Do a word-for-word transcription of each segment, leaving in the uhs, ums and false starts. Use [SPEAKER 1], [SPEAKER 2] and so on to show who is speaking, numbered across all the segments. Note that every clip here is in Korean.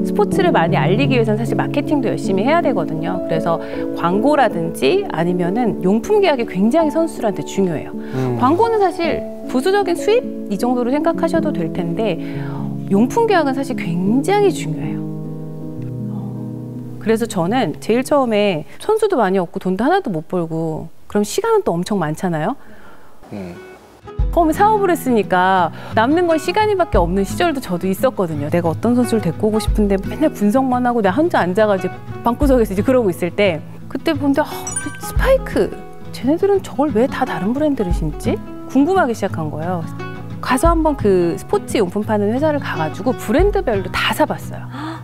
[SPEAKER 1] 스포츠를 많이 알리기 위해서는 사실 마케팅도 열심히 해야 되거든요. 그래서 광고라든지 아니면은 용품 계약이 굉장히 선수들한테 중요해요. 음. 광고는 사실 부수적인 수입 이 정도로 생각하셔도 될 텐데 용품 계약은 사실 굉장히 중요해요. 그래서 저는 제일 처음에 선수도 많이 없고 돈도 하나도 못 벌고 그럼 시간은 또 엄청 많잖아요. 음. 처음에 사업을 했으니까 남는 건 시간이밖에 없는 시절도 저도 있었거든요. 내가 어떤 선수를 데리고 오고 싶은데 맨날 분석만 하고 내가 혼자 앉아가지고 방구석에서 이제 그러고 있을 때 그때 보는데 아, 스파이크 쟤네들은 저걸 왜 다 다른 브랜드를 신지? 궁금하기 시작한 거예요. 가서 한번 그 스포츠 용품 파는 회사를 가가지고 브랜드별로 다 사봤어요.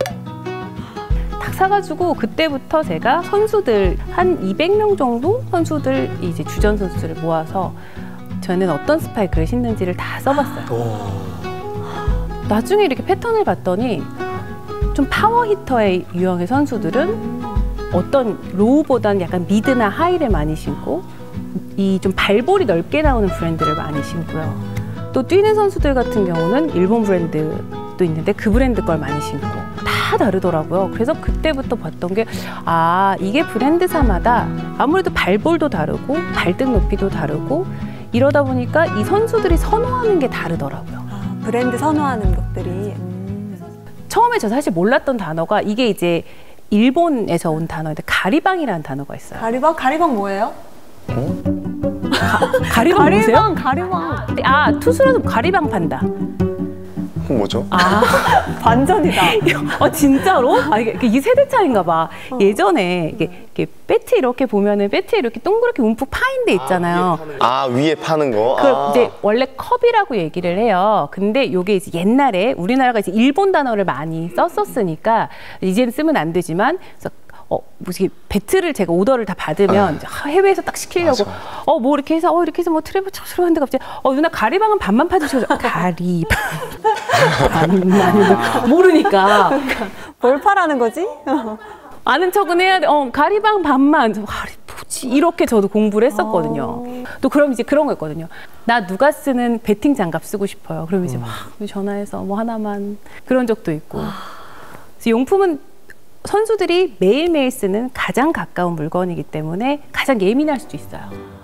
[SPEAKER 1] 딱 사가지고 그때부터 제가 선수들 한 이백 명 정도 선수들 이제 주전 선수들을 모아서 저는 어떤 스파이크를 신는지를 다 써봤어요. 오. 나중에 이렇게 패턴을 봤더니 좀 파워 히터의 유형의 선수들은 어떤 로우보다는 약간 미드나 하이를 많이 신고 이 좀 발볼이 넓게 나오는 브랜드를 많이 신고요. 또 뛰는 선수들 같은 경우는 일본 브랜드도 있는데 그 브랜드 걸 많이 신고 다 다르더라고요. 그래서 그때부터 봤던 게 아, 이게 브랜드사마다 아무래도 발볼도 다르고 발등 높이도 다르고 이러다 보니까 이 선수들이 선호하는 게 다르더라고요.
[SPEAKER 2] 아, 브랜드 선호하는 것들이. 음.
[SPEAKER 1] 처음에 저 사실 몰랐던 단어가 이게 이제 일본에서 온 단어인데 가리방이라는 단어가 있어요.
[SPEAKER 2] 가리방? 가리방 뭐예요?
[SPEAKER 1] 어? 가, 가리방 보세요?
[SPEAKER 2] 가리방, 가리방.
[SPEAKER 1] 아, 투수라서 가리방 판다.
[SPEAKER 3] 그건 뭐죠?
[SPEAKER 1] 아,
[SPEAKER 2] 반전이다.
[SPEAKER 1] 어, 진짜로? 아, 이게, 이게 세대 차이인가 봐. 어. 예전에 이게, 이게 배트 이렇게 보면은 배트에 이렇게 동그랗게 움푹 파인 데 있잖아요.
[SPEAKER 3] 아, 위에 파는 거?
[SPEAKER 1] 그
[SPEAKER 3] 아.
[SPEAKER 1] 이제 원래 컵이라고 얘기를 해요. 근데 이게 이제 옛날에 우리나라가 이제 일본 단어를 많이 썼었으니까 이제는 쓰면 안 되지만 그래서 어, 뭐지, 배트를 제가 오더를 다 받으면 아. 해외에서 딱 시키려고 맞아. 어, 뭐 이렇게 해서 어, 이렇게 해서 뭐 트래블 척 하는데 갑자기 어, 누나 가리방은 반만 파주셔서 가리방. 반만. 모르니까.
[SPEAKER 2] 뭘 파라는 거지?
[SPEAKER 1] 아는 척은 해야 돼. 어, 가리방 반만. 가리 뭐지? 이렇게 저도 공부를 했었거든요. 어. 또 그럼 이제 그런 거 있거든요. 나 누가 쓰는 배팅 장갑 쓰고 싶어요. 그럼 이제 막 음. 전화해서 뭐 하나만 그런 적도 있고. 그래서 용품은 선수들이 매일매일 쓰는 가장 가까운 물건이기 때문에 가장 예민할 수도 있어요.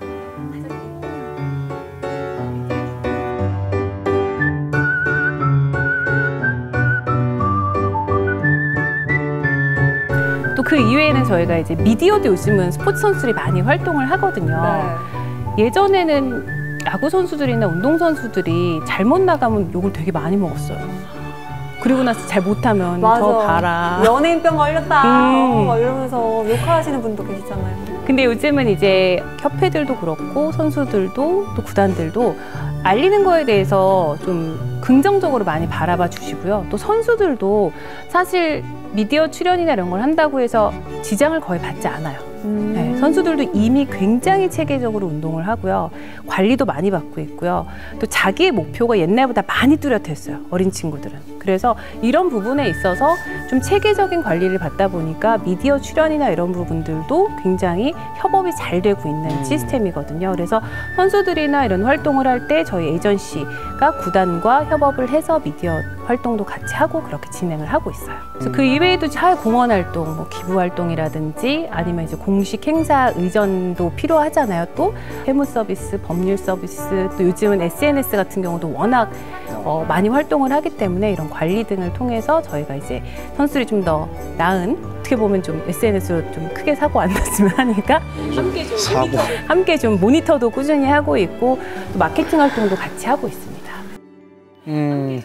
[SPEAKER 1] 또 그 이외에는 저희가 이제 미디어도 요즘은 스포츠 선수들이 많이 활동을 하거든요. 네. 예전에는 야구 선수들이나 운동 선수들이 잘못 나가면 욕을 되게 많이 먹었어요. 그리고 나서 잘 못하면
[SPEAKER 2] 맞아.
[SPEAKER 1] 저 봐라.
[SPEAKER 2] 연예인병 걸렸다.
[SPEAKER 1] 음.
[SPEAKER 2] 어, 이러면서 욕하시는 분도 계시잖아요.
[SPEAKER 1] 근데 요즘은 이제 협회들도 그렇고 선수들도 또 구단들도 알리는 거에 대해서 좀 긍정적으로 많이 바라봐 주시고요. 또 선수들도 사실 미디어 출연이나 이런 걸 한다고 해서 지장을 거의 받지 않아요. 음. 네, 선수들도 이미 굉장히 체계적으로 운동을 하고요. 관리도 많이 받고 있고요. 또 자기의 목표가 옛날보다 많이 뚜렷했어요. 어린 친구들은. 그래서 이런 부분에 있어서 좀 체계적인 관리를 받다 보니까 미디어 출연이나 이런 부분들도 굉장히 협업이 잘 되고 있는 시스템이거든요. 그래서 선수들이나 이런 활동을 할 때 저희 에이전시가 구단과 협업을 해서 미디어 활동도 같이 하고 그렇게 진행을 하고 있어요. 그래서 그 이외에도 사회 공헌 활동, 뭐 기부 활동이라든지 아니면 이제 공식 행사 의전도 필요하잖아요. 또 세무 서비스, 법률 서비스, 또 요즘은 에스엔에스 같은 경우도 워낙 어, 많이 활동을 하기 때문에 이런 관리 등을 통해서 저희가 이제 선수들이 좀 더 나은 어떻게 보면 좀 에스엔에스로 좀 크게 사고 안 났으면 하니까 함께 좀
[SPEAKER 3] 사고.
[SPEAKER 1] 모니터, 함께 좀 모니터도 꾸준히 하고 있고 또 마케팅 활동도 같이 하고 있습니다.
[SPEAKER 3] 음.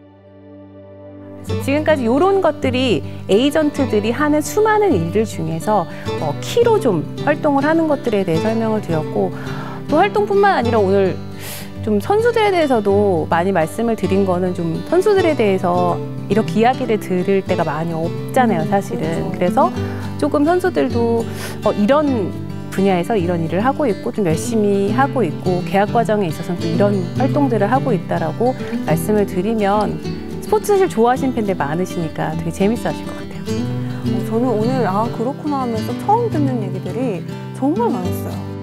[SPEAKER 1] 지금까지 이런 것들이 에이전트들이 하는 수많은 일들 중에서 어, 키로 좀 활동을 하는 것들에 대해 설명을 드렸고 또 활동뿐만 아니라 오늘 좀 선수들에 대해서도 많이 말씀을 드린 거는 좀 선수들에 대해서 이렇게 이야기를 들을 때가 많이 없잖아요, 사실은. 그래서 조금 선수들도 어, 이런 분야에서 이런 일을 하고 있고 좀 열심히 하고 있고 계약 과정에 있어서는 또 이런 활동들을 하고 있다라고 말씀을 드리면 스포츠 사실 좋아하시는 팬들 많으시니까 되게 재밌어 하실 것 같아요.
[SPEAKER 2] 어, 저는 오늘 아 그렇구나 하면서 처음 듣는 얘기들이 정말 많았어요.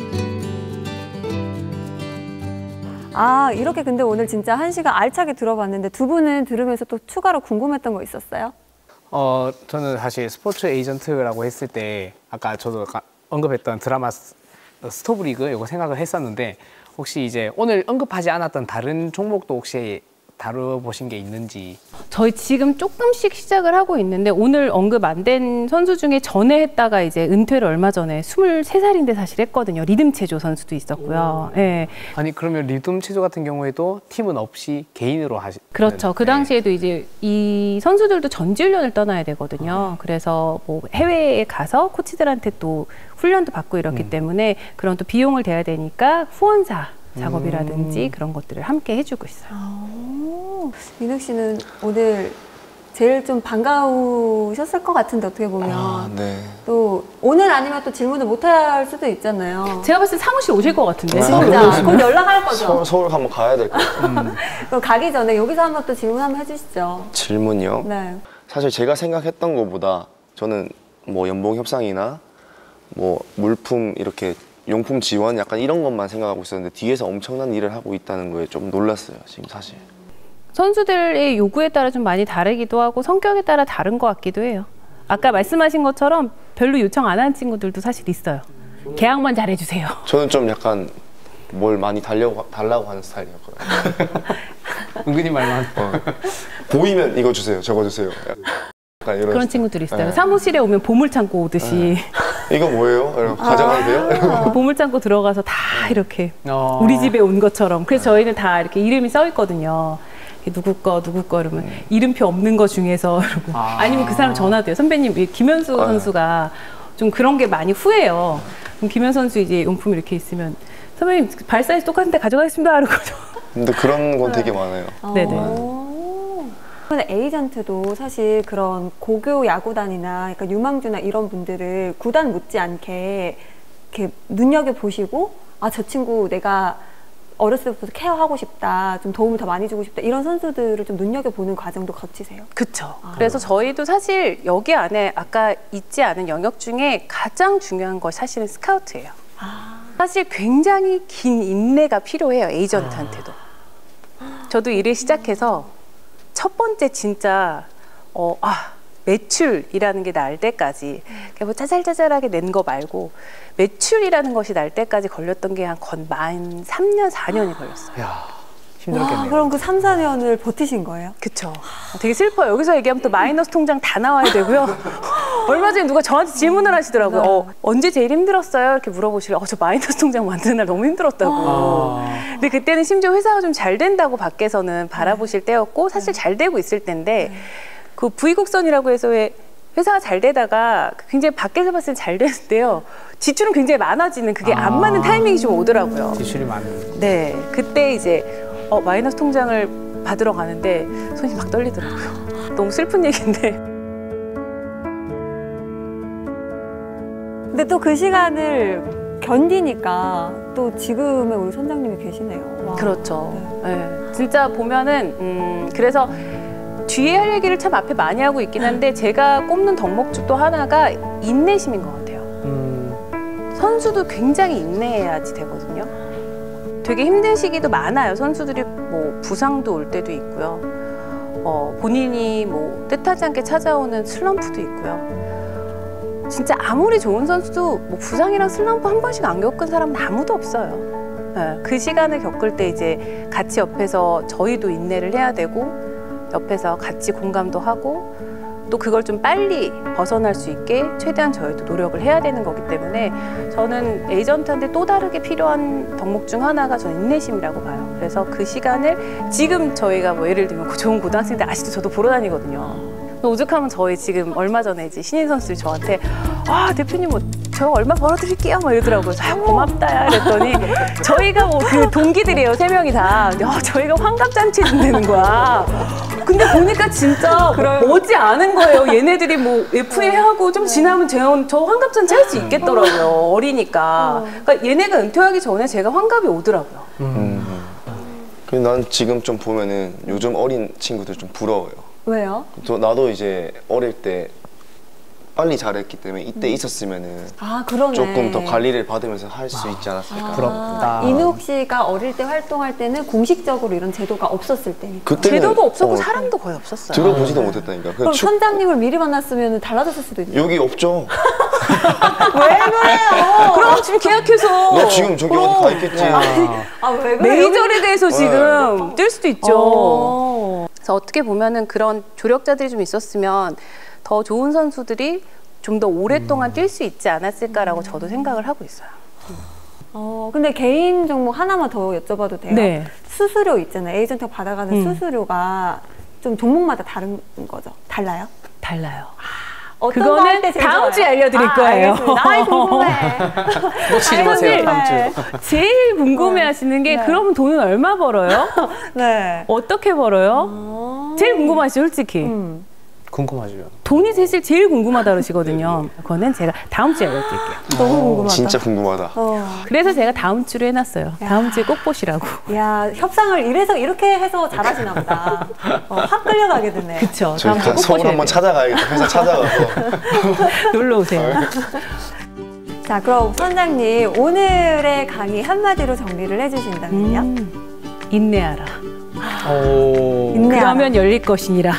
[SPEAKER 2] 아 이렇게 근데 오늘 진짜 한 시간 알차게 들어봤는데 두 분은 들으면서 또 추가로 궁금했던 거 있었어요?
[SPEAKER 4] 어 저는 사실 스포츠 에이전트라고 했을 때 아까 저도 아까 언급했던 드라마 스- 스토브리그 이거 생각을 했었는데 혹시 이제 오늘 언급하지 않았던 다른 종목도 혹시 다뤄보신 게 있는지.
[SPEAKER 1] 저희 지금 조금씩 시작을 하고 있는데 오늘 언급 안 된 선수 중에 전에 했다가 이제 은퇴를 얼마 전에 스물세 살인데 사실 했거든요. 리듬 체조 선수도 있었고요. 예. 네.
[SPEAKER 4] 아니 그러면 리듬 체조 같은 경우에도 팀은 없이 개인으로 하시.
[SPEAKER 1] 그렇죠. 그 당시에도 이제 이 선수들도 전지훈련을 떠나야 되거든요. 그래서 뭐 해외에 가서 코치들한테 또 훈련도 받고 이렇기
[SPEAKER 4] 음.
[SPEAKER 1] 때문에 그런 또 비용을 대야 되니까 후원사 작업이라든지
[SPEAKER 4] 음.
[SPEAKER 1] 그런 것들을 함께 해주고 있어요.
[SPEAKER 2] 오, 민욱 씨는 오늘 제일 좀 반가우셨을 것 같은데 어떻게 보면
[SPEAKER 3] 아, 네.
[SPEAKER 2] 또 오늘 아니면 또 질문을 못 할 수도 있잖아요.
[SPEAKER 1] 제가 봤을 때 사무실 오실 것 같은데.
[SPEAKER 3] 아,
[SPEAKER 2] 진짜 곧 연락할 거죠.
[SPEAKER 3] 서, 서울 한번 가야 될 것 같아요.
[SPEAKER 2] 그럼 가기 전에 여기서 한번 또 질문 한번 해주시죠.
[SPEAKER 3] 질문이요?
[SPEAKER 2] 네.
[SPEAKER 3] 사실 제가 생각했던 것보다 저는 뭐 연봉 협상이나 뭐 물품 이렇게 용품 지원 약간 이런 것만 생각하고 있었는데 뒤에서 엄청난 일을 하고 있다는 거에 좀 놀랐어요, 지금 사실.
[SPEAKER 1] 선수들의 요구에 따라 좀 많이 다르기도 하고 성격에 따라 다른 것 같기도 해요. 아까 말씀하신 것처럼 별로 요청 안 한 친구들도 사실 있어요. 계약만 잘해주세요.
[SPEAKER 3] 저는 좀 약간 뭘 많이 달려고, 달라고 하는 스타일이었거든요.
[SPEAKER 4] 은근히 말만.
[SPEAKER 3] 어. 보이면 이거 주세요, 저거 주세요. 약간 이런
[SPEAKER 1] 그런
[SPEAKER 3] 스타일.
[SPEAKER 1] 친구들이 있어요.
[SPEAKER 3] 네.
[SPEAKER 1] 사무실에 오면 보물창고 오듯이
[SPEAKER 3] 이거 뭐예요? 이러면 가져가도 돼요? 이러면.
[SPEAKER 1] 그 보물창고 들어가서 다 이렇게
[SPEAKER 4] 어.
[SPEAKER 1] 우리 집에 온 것처럼. 그래서 저희는 다 이렇게 이름이 써 있거든요. 누구 거 누구 거 이러면
[SPEAKER 3] 음.
[SPEAKER 1] 이름표 없는 거 중에서 이러고
[SPEAKER 4] 아.
[SPEAKER 1] 아니면 그 사람 전화돼요. 선배님 이 김현수
[SPEAKER 3] 아.
[SPEAKER 1] 선수가 좀 그런 게 많이 후해요. 그럼 김현수 선수 이제 용품 이렇게 있으면 선배님 발 사이즈 똑같은데 가져가겠습니다. 이러고
[SPEAKER 3] 근데 그런 건 되게 많아요.
[SPEAKER 1] 네네.
[SPEAKER 2] 오. 에이전트도 사실 그런 고교 야구단이나 그러니까 유망주나 이런 분들을 구단 못지않게 이렇게 눈여겨 보시고 아, 저 친구 내가 어렸을 때부터 케어하고 싶다, 좀 도움을 더 많이 주고 싶다 이런 선수들을 좀 눈여겨 보는 과정도 거치세요.
[SPEAKER 1] 그쵸.
[SPEAKER 2] 아.
[SPEAKER 1] 그래서 저희도 사실 여기 안에 아까 있지 않은 영역 중에 가장 중요한 것이 사실은 스카우트예요.
[SPEAKER 2] 아.
[SPEAKER 1] 사실 굉장히 긴 인내가 필요해요. 에이전트한테도. 저도 일을 시작해서 첫 번째 진짜 어, 아 매출이라는 게 날 때까지 뭐 짜잘짜잘하게 낸 거 말고 매출이라는 것이 날 때까지 걸렸던 게 한 건 만 삼 년, 사 년이 걸렸어요.
[SPEAKER 4] 야 힘들었겠네요.
[SPEAKER 2] 와, 그럼 그 삼, 사 년을 버티신 거예요?
[SPEAKER 1] 그쵸. 되게 슬퍼요. 여기서 얘기하면 또 마이너스 통장 다 나와야 되고요. 얼마 전에 누가 저한테 질문을 하시더라고요.
[SPEAKER 2] 네.
[SPEAKER 1] 어, 언제 제일 힘들었어요? 이렇게 물어보시면 어, 저 마이너스 통장 만드는 날 너무 힘들었다고.
[SPEAKER 4] 아.
[SPEAKER 1] 근데 그때는 심지어 회사가 좀 잘 된다고 밖에서는 바라보실 때였고 사실 잘 되고 있을 때인데 그 부의곡선이라고 해서 왜 회사가 잘 되다가 굉장히 밖에서 봤을 때 잘 되는데요. 지출은 굉장히 많아지는 그게 안
[SPEAKER 4] 아.
[SPEAKER 1] 맞는 타이밍이 좀 오더라고요.
[SPEAKER 4] 지출이 많은.
[SPEAKER 1] 네, 그때 이제 어, 마이너스 통장을 받으러 가는데 손이 막 떨리더라고요. 너무 슬픈 얘기인데.
[SPEAKER 2] 근데 또 그 시간을 견디니까 또 지금의 우리 선장님이 계시네요. 와.
[SPEAKER 1] 그렇죠. 네. 진짜 보면은 음, 그래서 뒤에 할 얘기를 참 앞에 많이 하고 있긴 한데 제가 꼽는 덕목 중 또 하나가 인내심인 것 같아요.
[SPEAKER 4] 음.
[SPEAKER 1] 선수도 굉장히 인내해야지 되거든요. 되게 힘든 시기도 많아요. 선수들이 뭐 부상도 올 때도 있고요. 어, 본인이 뭐 뜻하지 않게 찾아오는 슬럼프도 있고요. 진짜 아무리 좋은 선수도 뭐 부상이랑 슬럼프 한 번씩 안 겪은 사람은 아무도 없어요. 네, 그 시간을 겪을 때 이제 같이 옆에서 저희도 인내를 해야 되고 옆에서 같이 공감도 하고 또 그걸 좀 빨리 벗어날 수 있게 최대한 저희도 노력을 해야 되는 거기 때문에 저는 에이전트한테 또 다르게 필요한 덕목 중 하나가 저는 인내심이라고 봐요. 그래서 그 시간을 지금 저희가 뭐 예를 들면 좋은 고등학생들 아직도 저도 보러 다니거든요. 오죽하면 저희 지금 얼마 전에 이제 신인 선수들이 저한테 아 대표님 뭐 저 얼마 벌어드릴게요 막 이러더라고요. 아, 고맙다 야 이랬더니 저희가 뭐 그 동기들이에요. 세 명이 다. 야 저희가 환갑잔치 해준다는 거야. 근데 보니까 진짜 머지 않은 거예요. 얘네들이 뭐 에프에이 하고 좀 지나면 제가 저 환갑잔치 할 수 있겠더라고요. 어리니까. 그러니까 얘네가 은퇴하기 전에 제가 환갑이 오더라고요.
[SPEAKER 3] 음. 근데 난 지금 좀 보면은 요즘 어린 친구들 좀 부러워요.
[SPEAKER 2] 왜요?
[SPEAKER 3] 저, 나도 이제 어릴 때 빨리 잘했기 때문에 이때 있었으면은
[SPEAKER 2] 아, 그러네.
[SPEAKER 3] 조금 더 관리를 받으면서 할 수 있지 않았을까.
[SPEAKER 2] 아,
[SPEAKER 4] 부럽다.
[SPEAKER 2] 인욱 씨가 어릴 때 활동할 때는 공식적으로 이런 제도가 없었을 때니까.
[SPEAKER 3] 그때는
[SPEAKER 1] 제도도 없었고
[SPEAKER 3] 어,
[SPEAKER 1] 사람도 거의 없었어요.
[SPEAKER 3] 들어보지도 못했다니까.
[SPEAKER 2] 그럼
[SPEAKER 3] 축-
[SPEAKER 2] 선장님을 미리 만났으면 달라졌을 수도 있네.
[SPEAKER 3] 여기 없죠.
[SPEAKER 2] 왜 그래요?
[SPEAKER 1] 그럼 지금 계약해서
[SPEAKER 3] 너 지금 저기 어디 가 있겠지.
[SPEAKER 2] 아, 왜 그래요?
[SPEAKER 1] 메이저에 대해서 지금 뛸 수도 있죠.
[SPEAKER 2] 어.
[SPEAKER 1] 그래서 어떻게 보면은 그런 조력자들이 좀 있었으면 더 좋은 선수들이 좀 더 오랫동안 뛸 수 있지 않았을까라고 저도 생각을 하고 있어요.
[SPEAKER 2] 어, 근데 개인 종목 하나만 더 여쭤봐도 돼요?
[SPEAKER 1] 네.
[SPEAKER 2] 수수료 있잖아요. 에이전트가 받아가는
[SPEAKER 1] 음.
[SPEAKER 2] 수수료가 좀 종목마다 다른 거죠? 달라요?
[SPEAKER 1] 달라요.
[SPEAKER 2] 어떤
[SPEAKER 1] 그거는
[SPEAKER 2] 거 할 때 제일
[SPEAKER 1] 다음
[SPEAKER 2] 좋아요?
[SPEAKER 1] 주에 알려드릴
[SPEAKER 2] 아,
[SPEAKER 1] 거예요.
[SPEAKER 2] 알겠습니다. 아이, 궁금해.
[SPEAKER 4] 놓치지 마세요, 다음
[SPEAKER 2] 네.
[SPEAKER 4] 주.
[SPEAKER 1] 제일 궁금해하시는 게
[SPEAKER 2] 네.
[SPEAKER 1] 그러면 돈은 얼마 벌어요?
[SPEAKER 2] 네.
[SPEAKER 1] 어떻게 벌어요?
[SPEAKER 2] 어.
[SPEAKER 1] 제일 궁금하시죠, 솔직히.
[SPEAKER 2] 음.
[SPEAKER 4] 궁금하죠.
[SPEAKER 1] 돈이 사실 제일 궁금하다 그러시거든요. 그거는 제가 다음 주에 알려드릴게요.
[SPEAKER 2] 너무 궁금하다.
[SPEAKER 3] 진짜 궁금하다.
[SPEAKER 2] 어.
[SPEAKER 1] 그래서 제가 다음 주로 해놨어요. 다음 주에 꼭 보시라고.
[SPEAKER 2] 야, 협상을 이래서 이렇게 해서 잘하시나 보다. 어, 확 끌려가게 되네.
[SPEAKER 1] 그쵸.
[SPEAKER 3] 저희
[SPEAKER 1] 다음 주에 꼭
[SPEAKER 3] 서울
[SPEAKER 1] 보셔야
[SPEAKER 3] 한번
[SPEAKER 1] 돼요.
[SPEAKER 3] 찾아가야겠다. 회사 찾아가서.
[SPEAKER 1] 놀러 오세요.
[SPEAKER 2] 자, 그럼 선장님 오늘의 강의 한마디로 정리를 해주신다면요?
[SPEAKER 1] 음, 인내하라.
[SPEAKER 4] 오.
[SPEAKER 2] 인내하라.
[SPEAKER 1] 그러면 열릴 것이니라.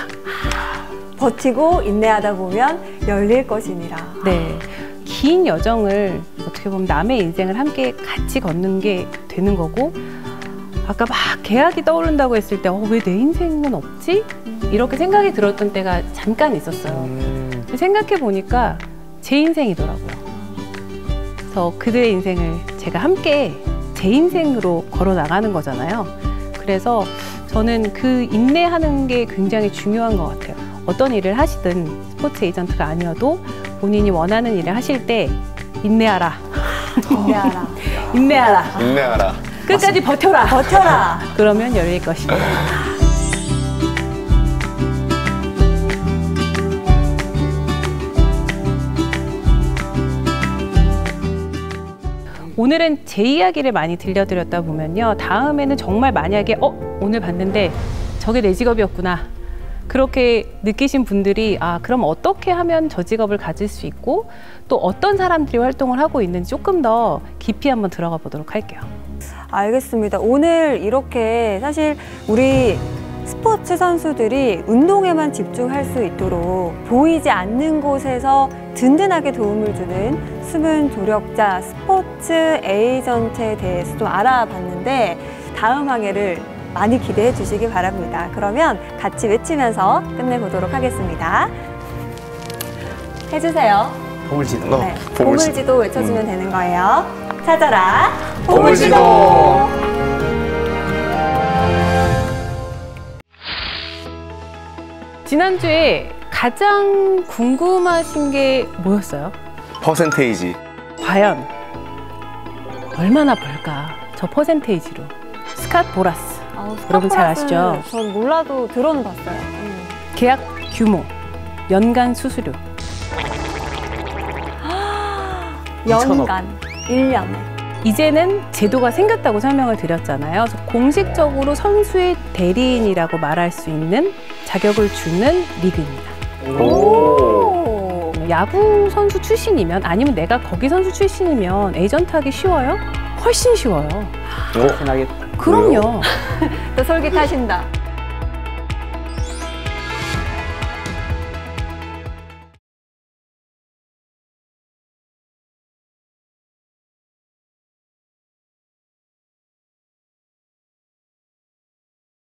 [SPEAKER 2] 버티고 인내하다 보면 열릴 것이니라.
[SPEAKER 1] 네. 긴 여정을 어떻게 보면 남의 인생을 함께 같이 걷는 게 되는 거고, 아까 막 계약이 떠오른다고 했을 때, 어, 왜 내 인생은 없지? 이렇게 생각이 들었던 때가 잠깐 있었어요.
[SPEAKER 4] 음.
[SPEAKER 1] 생각해 보니까 제 인생이더라고요. 그래서 그들의 인생을 제가 함께 제 인생으로 걸어 나가는 거잖아요. 그래서 저는 그 인내하는 게 굉장히 중요한 것 같아요. 어떤 일을 하시든 스포츠 에이전트가 아니어도 본인이 원하는 일을 하실 때 인내하라.
[SPEAKER 2] 인내하라.
[SPEAKER 1] 인내하라.
[SPEAKER 3] 인내하라.
[SPEAKER 1] 끝까지 버텨라.
[SPEAKER 2] 버텨라.
[SPEAKER 1] 그러면 열릴 것이다. 오늘은 제 이야기를 많이 들려드렸다 보면요. 다음에는 정말 만약에 어? 오늘 봤는데 저게 내 직업이었구나. 그렇게 느끼신 분들이 아 그럼 어떻게 하면 저 직업을 가질 수 있고 또 어떤 사람들이 활동을 하고 있는지 조금 더 깊이 한번 들어가 보도록 할게요.
[SPEAKER 2] 알겠습니다. 오늘 이렇게 사실 우리 스포츠 선수들이 운동에만 집중할 수 있도록 보이지 않는 곳에서 든든하게 도움을 주는 숨은 조력자 스포츠 에이전트에 대해서 좀 알아봤는데 다음 항해를 많이 기대해 주시기 바랍니다. 그러면 같이 외치면서 끝내보도록 하겠습니다. 해주세요.
[SPEAKER 4] 보물지도.
[SPEAKER 3] 어,
[SPEAKER 2] 네,
[SPEAKER 3] 보물지도.
[SPEAKER 2] 보물지도 외쳐주면 되는 거예요. 찾아라.
[SPEAKER 3] 보물지도.
[SPEAKER 1] 지난주에 가장 궁금하신 게 뭐였어요?
[SPEAKER 3] 퍼센테이지.
[SPEAKER 1] 과연 얼마나 벌까? 저 퍼센테이지로. 스캇 보라스.
[SPEAKER 2] 어,
[SPEAKER 1] 여러분 잘 아시죠?
[SPEAKER 2] 전 몰라도 들어는 봤어요. 음.
[SPEAKER 1] 계약 규모, 연간 수수료.
[SPEAKER 2] 연간, 일 년에.
[SPEAKER 1] 이제는 제도가 생겼다고 설명을 드렸잖아요. 그래서 공식적으로 선수의 대리인이라고 말할 수 있는 자격을 주는 리그입니다.
[SPEAKER 2] 오.
[SPEAKER 1] 야구 선수 출신이면 아니면 내가 거기 선수 출신이면 에이전트 하기 쉬워요? 훨씬 쉬워요.
[SPEAKER 3] 어?
[SPEAKER 4] 편하겠다.
[SPEAKER 1] 그럼요.
[SPEAKER 2] 또 솔깃하신다.